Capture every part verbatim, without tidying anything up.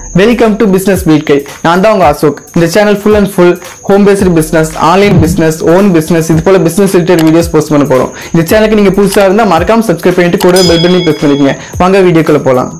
Welcome to Business Beat Guide. நான் தான் உங்க அசோக். இந்த channel full and full home based business, online business, own business இது போல business related videos போஸ்ட் பண்ண போறோம். இந்த சேனலுக்கு நீங்க புதுசா இருந்தா மறக்காம subscribe பண்ணிட்டு கூட bell button press பண்ணிக்கங்க. வாங்க வீடியோக்குள்ள போலாம்.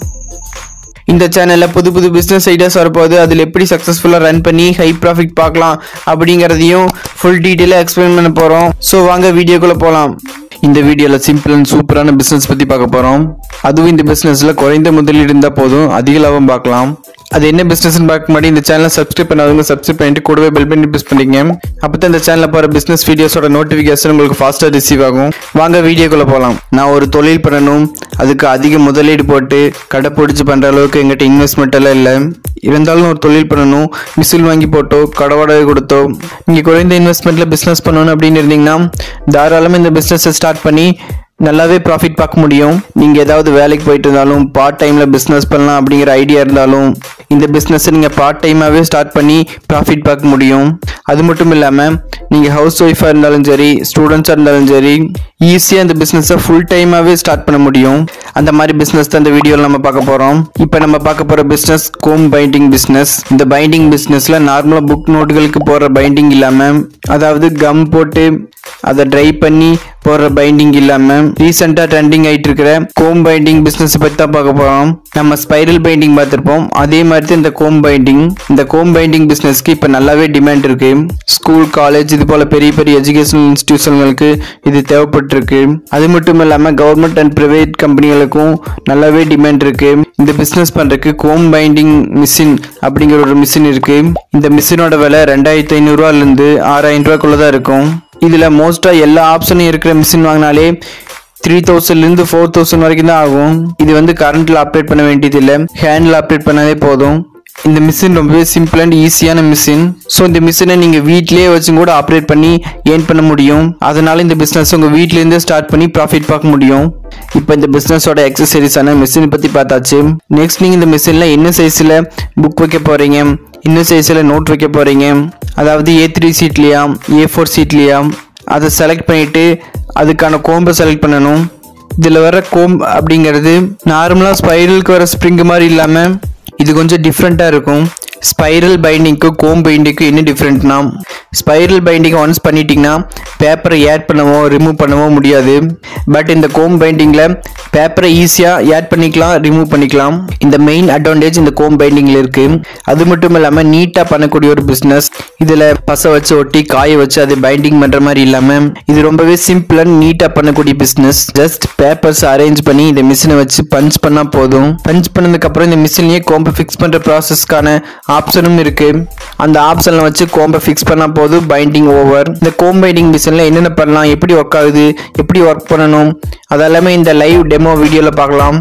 இந்த சேனல்ல புது புது business ideas வரப்போகுது. அதில் எப்படி சக்சஸ்ஃபுல்லா ரன் பண்ணி ஹை ப்ராஃபிட் பார்க்கலாம் அப்படிங்கறதையும் ஃபுல் டீடைலா எக்ஸ்பிளைன் பண்ண போறோம். சோ வாங்க வீடியோக்குள்ள போலாம். இந்த வீடியோல சிம்பிள் அண்ட் சூப்பரான பிசினஸ் பத்தி பார்க்க போறோம். அதுவும் இந்த பிசினஸ்ல குறைந்த முதலீடு இருந்தா போதும் அதிக லாபம் பார்க்கலாம். அது என்ன பிசினஸ்னு பார்க்க முன்னாடி இந்த சேனலை சப்ஸ்கிரைப் பண்ணாதவங்க சப்ஸ்கிரைப் பண்ணிட்டு கூடவே பெல் பட்டனை பிரஸ் பண்ணிக்கங்க. அப்பதான் இந்த சேனல்ல போற பிசினஸ் வீடியோஸோட நோட்டிபிகேஷன் உங்களுக்கு ஃபாஸ்டா ரிசீவ் ஆகும். வாங்க வீடியோக்குள்ள போலாம். நான் ஒரு தொழில் பண்ணணும், அதுக்கு அதிக முதலீடு போட்டு கடை பிடிச்சு பண்ற அளவுக்கு எங்கிட்ட இன்வெஸ்ட்மெண்ட் எல்லாம் இல்லை. இருந்தாலும் ஒரு தொழில் பண்ணணும், மிஷின் வாங்கி போட்டோ கடை வாடகை கொடுத்தோ நீங்க குறைந்த இன்வெஸ்ட்மெண்ட்ல பிசினஸ் பண்ணணும் அப்படின்னு இருந்தீங்கன்னா தாராளமா இந்த பிசினஸ் ஸ்டார்ட் பண்ணி நல்லாவே ப்ராஃபிட் பார்க்க முடியும். நீங்க ஏதாவது வேலைக்கு போயிட்டு இருந்தாலும் பார்ட் டைம்ல பிசினஸ் பண்ணலாம் அப்படிங்கிற ஐடியா இருந்தாலும் இந்த பிசினஸ் நீங்க பார்ட் டைமாவே ஸ்டார்ட் பண்ணி ப்ராஃபிட் பார்க்க முடியும். அது மட்டும் இல்லாம நீங்க ஹவுஸ் ஒய்ஃபா இருந்தாலும் சரி, ஸ்டூடெண்ட்ஸா இருந்தாலும் சரி, ஈஸியா இந்த பிசினஸை ஃபுல் டைமாவே ஸ்டார்ட் பண்ண முடியும். அந்த மாதிரி பிசினஸ் தான் இந்த வீடியோல நம்ம பார்க்க போறோம். இப்போ நம்ம பார்க்க போற பிசினஸ் கோம் பைண்டிங் பிசினஸ். இந்த பைண்டிங் பிசினஸ்ல நார்மலா புக் நோட்டுகளுக்கு போற பைண்டிங் இல்லாம, அதாவது கம் போட்டு அதை ட்ரை பண்ணி போற பைண்டிங் இல்லாம ரீசெண்டா ட்ரெண்டிங் ஆயிட்டு இருக்கிற கோம் பைண்டிங் பிசினஸ் பத்தி தான் பார்க்க போறோம். நம்ம ஸ்பைரல் பைண்டிங் பார்த்திருப்போம், அதே மாதிரி இந்த கோம் பைண்டிங். இந்த கோம் பைண்டிங் பிசினஸ்க்கு இப்ப நல்லாவே டிமாண்ட் இருக்கு. ஸ்கூல், காலேஜ் இது போல பெரிய பெரிய எஜுகேஷனல் இன்ஸ்டிடியூஷன்களுக்கு இது தேவைப்பட்டு இருக்கு. அது மட்டும் இல்லாம கவர்மெண்ட் அண்ட் பிரைவேட் கம்பெனிகளுக்கும் நல்லாவே டிமாண்ட் இருக்கு. இந்த பிசினஸ் பண்றதுக்கு கோம் பைண்டிங் மிஷின் அப்படிங்கிற ஒரு மிஷின் இருக்கு. இந்த மிஷினோட விலை ரெண்டாயிரத்தி ஐநூறு ரூபாயில இருந்து ஆறாயிரம் ரூபாய்க்குள்ளதான் இருக்கும். இதுல மோஸ்டா எல்லா ஆப்ஷனும் இருக்கிற மிஷின் வாங்கினாலே த்ரீ தௌசண்ட்ல இருந்து ஃபோர் தௌசண்ட் வரைக்கும் தான் ஆகும். இது வந்து கரண்ட்ல ஆப்ரேட் பண்ண வேண்டியது இல்லை, ஹேண்ட்ல ஆப்ரேட் பண்ணாலே போதும். இந்த மிஷின் ரொம்பவே சிம்பிள் அண்ட் ஈஸியான மிஷின். ஸோ இந்த மிஷினை நீங்க வீட்லயே வச்சு கூட ஆப்ரேட் பண்ணி ஏர்ன் பண்ண முடியும். அதனால இந்த பிசினஸ் உங்க வீட்ல இருந்தே ஸ்டார்ட் பண்ணி ப்ராஃபிட் பார்க்க முடியும். இப்போ இந்த பிசினஸோட எக்ஸசரிஸான மிஷின் பத்தி பார்த்தாச்சு. நெக்ஸ்ட் நீங்க இந்த மிஷின்ல என்ன சைஸ்ல புக் வைக்க போறீங்க, என்ன சைஸ்ல நோட் வைக்க போறீங்க, அதாவது ஏ த்ரீ சீட்லையா ஏ ஃபோர் சீட்லையா அதை செலக்ட் பண்ணிட்டு அதுக்கான கோம்பை செலக்ட் பண்ணணும். இதில் வர கோம்பு அப்படிங்கிறது நார்மலாக ஸ்பைரலுக்கு வர ஸ்ப்ரிங் மாதிரி இல்லாமல் இது கொஞ்சம் டிஃப்ரெண்ட்டாக இருக்கும். ஸ்பைரல் பைண்டிங்க்கு கோம் பைண்டிங்க்கு என்ன டிஃப்ரெண்ட்னா, ஸ்பைரல் பைண்டிங் ஒன்ஸ் பண்ணிட்டீங்கன்னா பேப்பரை ஆட் பண்ணவோ ரிமூவ் பண்ணவோ முடியாது. பட் இந்த கோம் பைண்டிங்ல பேப்பரை ஈஸியாக ஆட் பண்ணிக்கலாம், ரிமூவ் பண்ணிக்கலாம். இந்த மெயின் அட்வான்டேஜ் இந்த கோம் பைண்டிங்ல இருக்கு. அது மட்டும் இல்லாமல் நீட்டாக பண்ணக்கூடிய ஒரு பிஸ்னஸ். இதில் பசை வச்சு ஒட்டி காய வச்சு அதை பைண்டிங் பண்ணுற மாதிரி இல்லாமல் இது ரொம்பவே சிம்பிள் அண்ட் நீட்டாக பண்ணக்கூடிய பிஸ்னஸ். ஜஸ்ட் பேப்பர்ஸ் அரேஞ்ச் பண்ணி இந்த மிஷினை வச்சு பஞ்ச் பண்ணால் போதும். பஞ்ச் பண்ணதுக்கப்புறம் இந்த மிஷின்லேயே கோம்பை ஃபிக்ஸ் பண்ணுற ப்ராசஸ்க்கான ஆப்ஷனும் இருக்கு. அந்த ஆப்ஷன்ல வச்சு கோம்பை ஃபிக்ஸ் பண்ணா போது பைண்டிங் ஓவர். இந்த கோம் பைண்டிங் மிஷின்ல என்னென்ன பண்ணலாம், எப்படி ஒர்க் ஆகுது, எப்படி ஒர்க் பண்ணணும், அதெல்லாமே இந்த லைவ் டெமோ வீடியோல பார்க்கலாம்.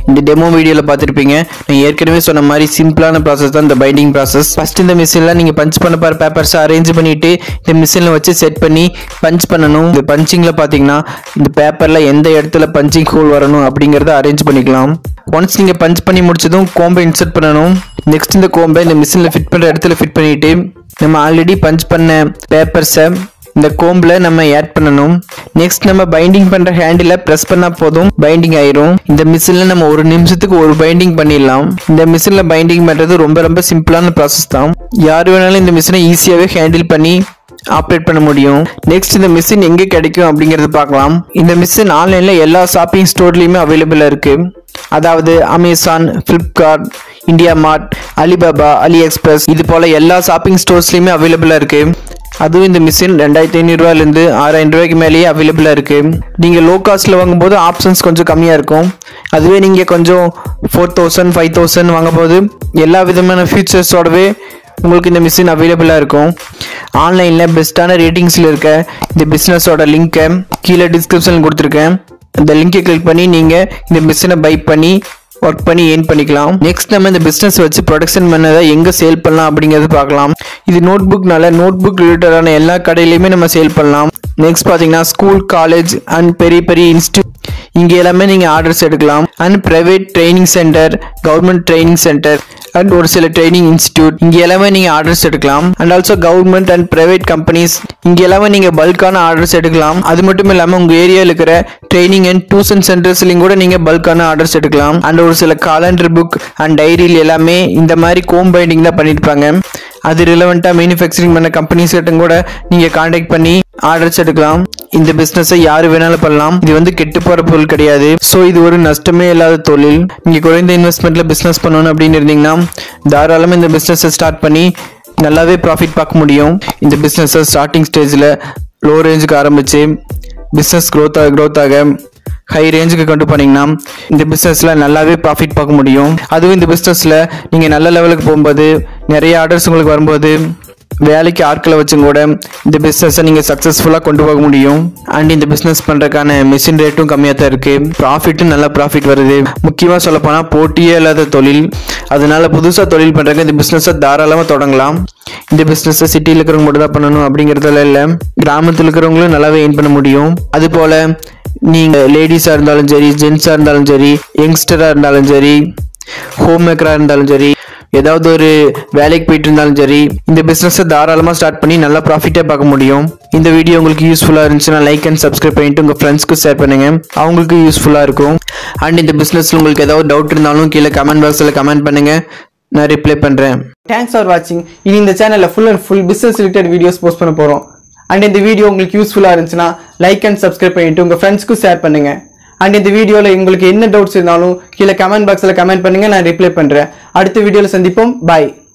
இந்த டெமோ வீடியோல பார்த்திருப்பீங்க. நான் ஏற்கனவே சொன்ன மாதிரி சிம்பிளான ப்ராசஸ் தான் இந்த பைண்டிங் ப்ராசஸ். ஃபர்ஸ்ட் இந்த மிஷின்ல நீங்க பஞ்ச் பண்ண போற பேப்பர்ஸ் அரேஞ்ச் பண்ணிட்டு இந்த மிஷின்ல வச்சு செட் பண்ணி பஞ்ச் பண்ணணும். இந்த பஞ்சிங்ல பாத்தீங்கன்னா இந்த பேப்பர்ல எந்த இடத்துல பஞ்சிங் ஹோல் வரணும் அப்படிங்கறத அரேஞ்ச் பண்ணிக்கலாம். ஒன்ஸ் நீங்க பஞ்ச் பண்ணி முடிச்சதும் கோம்பை இன்சர்ட் பண்ணணும். நெக்ஸ்ட் இந்த கோம்பை இந்த மிஷின்ல ஃபிட் பண்ற இடத்துல ஃபிட் பண்ணிட்டு நம்ம ஆல்ரெடி பஞ்ச் பண்ண பேப்பர்ஸை இந்த கோம்பில் நம்ம ஆட் பண்ணணும். நெக்ஸ்ட் நம்ம பைண்டிங் பண்ற ஹேண்டில் பிரஸ் பண்ணா போதும் பைண்டிங் ஆயிரும். இந்த மிஷின்ல நம்ம ஒரு நிமிஷத்துக்கு ஒரு பைண்டிங் பண்ணிடலாம். இந்த மிஷின்ல பைண்டிங் பண்றது ரொம்ப ரொம்ப சிம்பிளான ப்ராசஸ் தான். யார் வேணாலும் இந்த மிஷினை ஈஸியாவே ஹேண்டில் பண்ணி ஆப்ரேட் பண்ண முடியும். நெக்ஸ்ட் இந்த மிஷின் எங்க கிடைக்கும் அப்படிங்கறது பார்க்கலாம். இந்த மிஷின் ஆன்லைன்ல எல்லா ஷாப்பிங் ஸ்டோர்லயுமே அவைலபிளா இருக்கு. அதாவது Amazon, Flipkart, India Mart, Alibaba, AliExpress இது போல எல்லா ஷாப்பிங் ஸ்டோர்ஸ்லயுமே அவைலபிளா இருக்கு. அதுவும் இந்த மிஷின் ரெண்டாயிரத்தி ஐநூறு ரூபாயிலிருந்து ஆறாயிரம் ரூபாய்க்கு மேலேயே அவைலபிளா இருக்கு. நீங்க லோ காஸ்ட்ல வாங்கும்போது ஆப்ஷன்ஸ் கொஞ்சம் கம்மியா இருக்கும். அதுவே நீங்க கொஞ்சம் ஃபோர் தௌசண்ட் ஃபைவ் தௌசண்ட் வாங்கும்போது எல்லா விதமான ஃபீச்சர்ஸோடவே உங்களுக்கு இந்த மிஷின் அவைலபிளா இருக்கும். ஆன்லைன்ல பெஸ்ட்டான ரேட்டிங்ஸ்ல இருக்க இந்த பிசினஸோட லிங்கை கீழே டிஸ்கிரிப்ஷன்ல கொடுத்துருக்கேன். இந்த லிங்கை கிளிக் பண்ணி நீங்க இந்த மிஷினை பை பண்ணி ஒர்க் பண்ணி ஏர்ன் பண்ணிக்கலாம். நெக்ஸ்ட் நம்ம இந்த பிசினஸ் வச்சு ப்ரொடக்ஷன் பண்ணதை எங்க சேல் பண்ணலாம் அப்படிங்கறது பார்க்கலாம். இது நோட் புக்னால நோட் புக் ரிலேட்டடான எல்லா கடையிலையுமே நம்ம சேல் பண்ணலாம். நெக்ஸ்ட் பாத்தீங்கன்னா ஸ்கூல், காலேஜ் அண்ட் பெரிய பெரிய இன்ஸ்டியூட் இங்க எல்லாமே நீங்க ஆர்டர்ஸ் எடுக்கலாம். And private training centre, government training centre and ஒரு சில ட்ரைனிங் இன்ஸ்டியூட் இங்க எல்லாமே நீங்க ஆர்டர்ஸ் எடுக்கலாம். And also government and private companies இங்க எல்லாமே நீங்க பல்கான ஆர்டர்ஸ் எடுக்கலாம். அது மட்டும் இல்லாம உங்க ஏரியால இருக்கிற ட்ரைனிங் அண்ட் டியூஷன் சென்டர்ஸ்லயும் கூட நீங்க பல்கான ஆர்டர்ஸ் எடுக்கலாம். அண்ட் ஒரு சில காலண்டர் புக் அண்ட் டைரியில் எல்லாமே இந்த மாதிரி கோம் பைண்டிங் தான் பண்ணிருப்பாங்க. அது ரிலவெண்டா மேனுஃபேக்சரிங் பண்ண கம்பெனிஸ் கிட்ட கூட நீங்க கான்டாக்ட் பண்ணி ஆர்டர்ஸ் எடுக்கலாம். இந்த பிசினஸை யாரு வேணாலும் பண்ணலாம். இது வந்து கெட்டு போற பொருள் கிடையாது. ஸோ இது ஒரு நஷ்டமே இல்லாத தொழில். நீங்க குறைந்த இன்வெஸ்ட்மெண்ட்ல பிசினஸ் பண்ணணும் அப்படின்னு இருந்தீங்கன்னா தாராளமா இந்த பிசினஸை ஸ்டார்ட் பண்ணி நல்லாவே ப்ராஃபிட் பார்க்க முடியும். இந்த பிசினஸை ஸ்டார்டிங் ஸ்டேஜ்ல லோ ரேஞ்சுக்கு ஆரம்பிச்சு பிசினஸ் க்ரோத் ஆக க்ரோத் ஆக ஹை ரேஞ்சுக்கு கொண்டு போனீங்கன்னா இந்த பிசினஸ்ல நல்லாவே ப்ராஃபிட் பார்க்க முடியும். அதுவும் இந்த பிசினஸ்ல நீங்க நல்ல லெவலுக்கு போகும்போது நிறைய ஆர்டர்ஸ் உங்களுக்கு வரும்போது வேலைக்கு ஆட்களை வச்சும் கூட இந்த பிசினஸை நீங்க சக்சஸ்ஃபுல்லா கொண்டு போக முடியும். அண்ட் இந்த பிசினஸ் பண்றதுக்கான மிஷின் ரேட்டும் கம்மியா தான் இருக்கு. ப்ராஃபிட்டும் நல்லா ப்ராஃபிட் வருது. முக்கியமா சொல்ல போனா போட்டியே இல்லாத தொழில். அதனால புதுசா தொழில் பண்றவங்க இந்த பிசினஸை தாராளமா தொடங்கலாம். இந்த பிசினஸ் சிட்டியில் இருக்கிறவங்க மட்டும் தான் பண்ணணும் அப்படிங்கறதுல இல்ல, கிராமத்தில் இருக்கிறவங்களும் நல்லாவே ஏர்ன் பண்ண முடியும். அது போல நீங்க லேடிஸா இருந்தாலும் சரி, ஜென்ஸா இருந்தாலும் சரி, யங்ஸ்டரா இருந்தாலும் சரி, ஹோம் மேக்கரா இருந்தாலும் சரி, ஏதாவது ஒரு வேலைக்கு போயிட்டு இருந்தாலும் சரி, இந்த பிசினஸை தாராளமா ஸ்டார்ட் பண்ணி நல்லா ப்ராஃபிட்டே பார்க்க முடியும். இந்த வீடியோ உங்களுக்கு யூஸ்ஃபுல்லா இருந்துச்சுன்னா லைக் அண்ட் சப்ஸ்கிரைப் பண்ணிட்டு உங்க ஃப்ரெண்ட்ஸ்க்கு ஷேர் பண்ணுங்க. அவங்களுக்கு யூஸ்ஃபுல்லா இருக்கும். அண்ட் இந்த பிசினஸ்ல உங்களுக்கு ஏதாவது டவுட் இருந்தாலும் கீழே கமெண்ட் பாக்ஸ்ல கமெண்ட் பண்ணுங்க, நான் ரிப்ளை பண்றேன். தேங்க்ஸ் ஃபார் வாட்சிங். இனி இந்த சேனல்ல full and full business related videos post பண்ண போறோம். அண்ட் இந்த வீடியோ உங்களுக்கு யூஸ்ஃபுல்லா இருந்துச்சுன்னா லைக் அண்ட் சப்ஸ்கிரைப் பண்ணிட்டு உங்க ஃப்ரெண்ட்ஸ்க்கு ஷேர் பண்ணுங்க. அண்ட் இந்த வீடியோல உங்களுக்கு என்ன டவுட்ஸ் இருந்தாலும் கீழே கமெண்ட் பாக்ஸ்ல கமெண்ட் பண்ணுங்க, நான் ரிப்ளை பண்றேன். அடுத்த வீடியோல சந்திப்போம். பாய்.